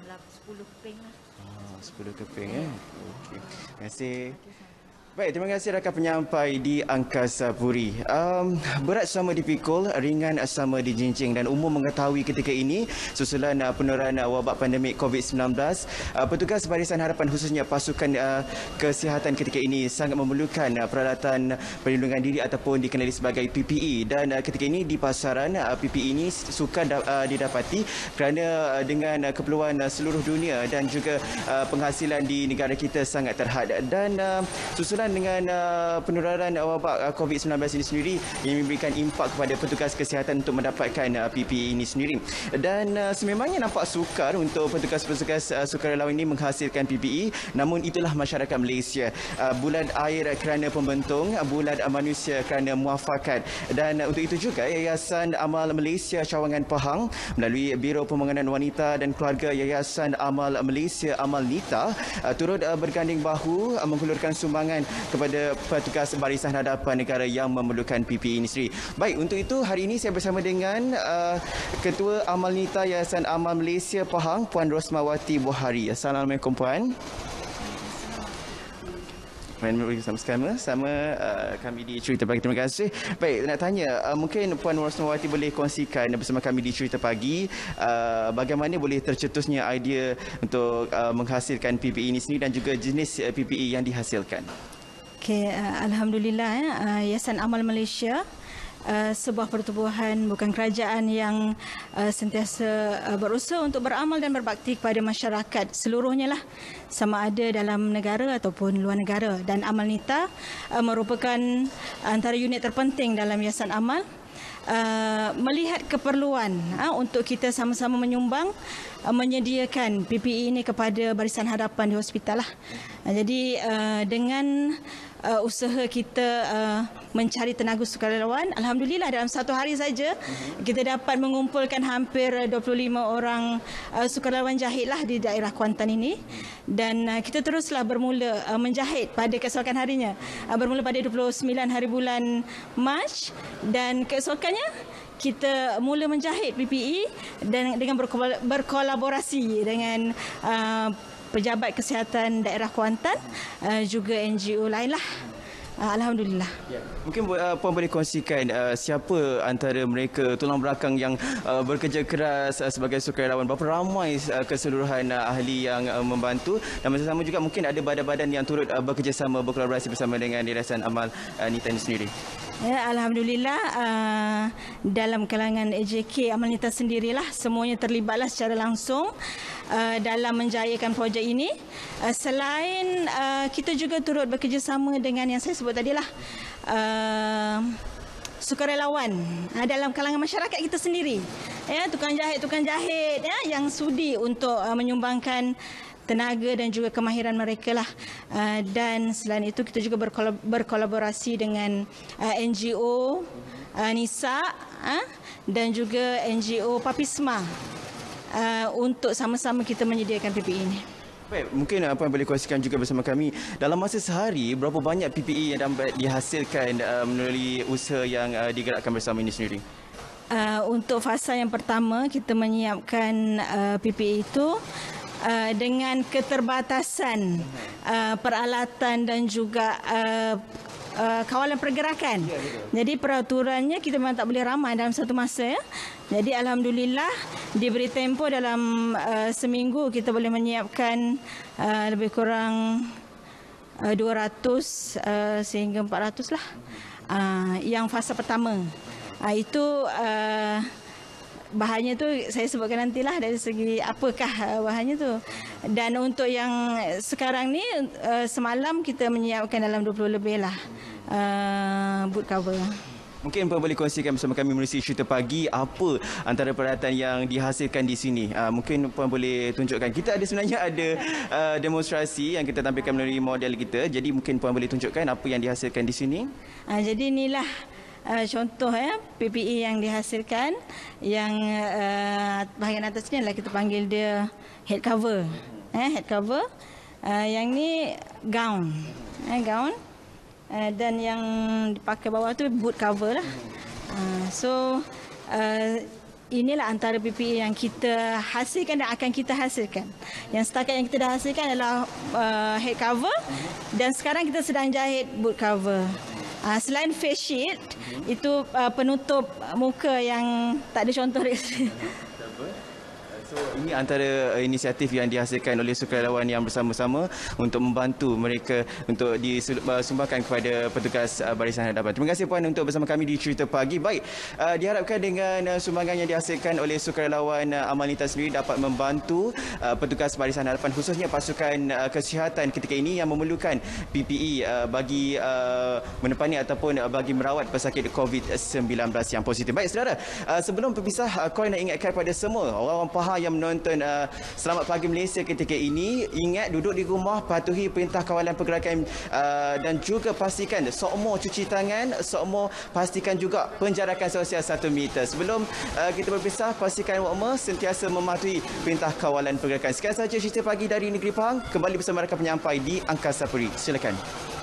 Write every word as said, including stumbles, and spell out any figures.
sepuluh keping lah. Ah, sepuluh keping eh. Okey. Terima kasih. Baik, terima kasih rakan penyampai di Angkasa Puri. Um, berat sama dipikul, ringan sama dijinjing dan umum mengetahui ketika ini susulan uh, penurunan uh, wabak pandemik covid sembilan belas, uh, petugas Barisan Harapan khususnya pasukan uh, kesihatan ketika ini sangat memerlukan uh, peralatan perlindungan diri ataupun dikenali sebagai P P E dan uh, ketika ini di pasaran uh, P P E ini sukar da- uh, didapati kerana uh, dengan uh, keperluan uh, seluruh dunia dan juga uh, penghasilan di negara kita sangat terhad dan uh, susulan dengan uh, penurunan wabak uh, covid sembilan belas ini sendiri yang memberikan impak kepada petugas kesihatan untuk mendapatkan uh, P P E ini sendiri. Dan uh, sememangnya nampak sukar untuk petugas-petugas uh, sukarelawan ini menghasilkan P P E, namun itulah masyarakat Malaysia. Uh, bulan air kerana pembentung, uh, bulan uh, manusia kerana muafakat. Dan uh, untuk itu juga Yayasan Amal Malaysia Cawangan Pahang melalui Biro Pembangunan Wanita dan Keluarga Yayasan Amal Malaysia Amal Nita uh, turut uh, berganding bahu uh, menghulurkan sumbangan kepada petugas Barisan Hadapan Negara yang memerlukan P P E ini sendiri. Baik, untuk itu hari ini saya bersama dengan uh, Ketua Amal Nita Yayasan Amal Malaysia Pahang, Puan Rosmawati Buhari. Assalamualaikum Puan. Sama-sama sama uh, kami di Cerita Pagi. Terima kasih. Baik, nak tanya uh, mungkin Puan Rosmawati boleh kongsikan bersama kami di Cerita Pagi uh, bagaimana boleh tercetusnya idea untuk uh, menghasilkan P P E ini sendiri dan juga jenis uh, P P E yang dihasilkan. Okay, uh, Alhamdulillah, uh, Yayasan Amal Malaysia Uh, sebuah pertubuhan bukan kerajaan yang uh, sentiasa uh, berusaha untuk beramal dan berbakti kepada masyarakat seluruhnya lah, sama ada dalam negara ataupun luar negara. Dan Amal Nita uh, merupakan antara unit terpenting dalam Yayasan Amal. Uh, melihat keperluan uh, untuk kita sama-sama menyumbang uh, menyediakan P P E ini kepada Barisan Hadapan di hospital lah. Uh, jadi uh, dengan uh, usaha kita uh, mencari tenaga sukarelawan, alhamdulillah dalam satu hari saja kita dapat mengumpulkan hampir dua puluh lima orang uh, sukarelawan jahit lah di daerah Kuantan ini. Dan uh, kita teruslah bermula uh, menjahit pada keesokan harinya, uh, bermula pada dua puluh sembilan hari bulan Mac, dan keesokannya kita mula menjahit P P E dan dengan berkolaborasi dengan uh, pejabat kesihatan daerah Kuantan, uh, juga N G O lain lah. Uh, Alhamdulillah. Ya. Mungkin uh, Puan boleh kongsikan uh, siapa antara mereka tulang belakang yang uh, bekerja keras uh, sebagai sukarelawan, berapa ramai uh, keseluruhan uh, ahli yang uh, membantu, dan masa sama juga mungkin ada badan-badan yang turut uh, bekerjasama, berkolaborasi bersama dengan Yayasan Amal uh, Nita ini sendiri. Ya, Alhamdulillah, uh, dalam kalangan A J K Amal Nita sendirilah semuanya terlibatlah secara langsung uh, dalam menjayakan projek ini. Uh, selain uh, kita juga turut bekerjasama dengan yang saya sebut tadilah, uh, sukarelawan uh, dalam kalangan masyarakat kita sendiri, ya, tukang jahit tukang jahit ya, yang sudi untuk uh, menyumbangkan tenaga dan juga kemahiran mereka lah. Uh, dan selain itu kita juga berkolab- berkolaborasi dengan uh, N G O uh, Nisa uh, dan juga N G O Papisma uh, untuk sama-sama kita menyediakan P P E ini. Baik, mungkin apa yang boleh kongsikan juga bersama kami dalam masa sehari berapa banyak P P E yang dapat dihasilkan uh, melalui usaha yang uh, digerakkan bersama ini sendiri? Uh, untuk fasa yang pertama kita menyiapkan uh, P P E itu Uh, dengan keterbatasan uh, peralatan dan juga uh, uh, kawalan pergerakan. Ya, jadi peraturannya kita memang tak boleh ramai dalam satu masa. Ya. Jadi alhamdulillah diberi tempoh dalam uh, seminggu kita boleh menyiapkan uh, lebih kurang uh, dua ratus uh, sehingga empat ratus lah. Uh, yang fasa pertama. Uh, itu uh, bahannya tu saya sebutkan nantilah dari segi apakah bahannya tu. Dan untuk yang sekarang ni uh, semalam kita menyiapkan dalam dua puluh lebih lah uh, boot cover. Mungkin Puan boleh kongsikan bersama kami menerusi Cerita Pagi apa antara peralatan yang dihasilkan di sini. Uh, mungkin Puan boleh tunjukkan. Kita ada sebenarnya ada uh, demonstrasi yang kita tampilkan melalui model kita. Jadi mungkin Puan boleh tunjukkan apa yang dihasilkan di sini. Uh, jadi inilah Uh, contoh ya P P E yang dihasilkan, yang uh, bahagian atas ni adalah kita panggil dia head cover, eh, head cover. Uh, yang ni gown, eh, gown. Uh, dan yang dipakai bawah tu boot cover lah. Uh, so uh, inilah antara P P E yang kita hasilkan dan akan kita hasilkan. Yang setakat yang kita dah hasilkan adalah uh, head cover dan sekarang kita sedang jahit boot cover. Uh, selain face sheet, itu uh, penutup muka yang tak ada contoh dekat sini. So, ini antara inisiatif yang dihasilkan oleh sukarelawan yang bersama-sama untuk membantu mereka untuk disumbangkan kepada petugas barisan hadapan. Terima kasih Puan untuk bersama kami di Cerita Pagi. Baik, uh, diharapkan dengan uh, sumbangan yang dihasilkan oleh sukarelawan uh, Amal Lintas sendiri dapat membantu uh, petugas barisan hadapan, khususnya pasukan uh, kesihatan ketika ini yang memerlukan P P E uh, bagi uh, menepani ataupun uh, bagi merawat pesakit covid sembilan belas yang positif. Baik saudara, uh, sebelum berpisah, uh, Koi nak ingatkan kepada semua orang-orang Pahang yang menonton uh, Selamat Pagi Malaysia ketika ini, ingat duduk di rumah, patuhi perintah kawalan pergerakan uh, dan juga pastikan sokmo cuci tangan, sokmo pastikan juga penjarakan sosial satu meter. Sebelum uh, kita berpisah, pastikan wakma sentiasa mematuhi perintah kawalan pergerakan. Sekian sahaja Cerita Pagi dari Negeri Pahang. Kembali bersama rakan penyampai di Angkasa Puri. Silakan.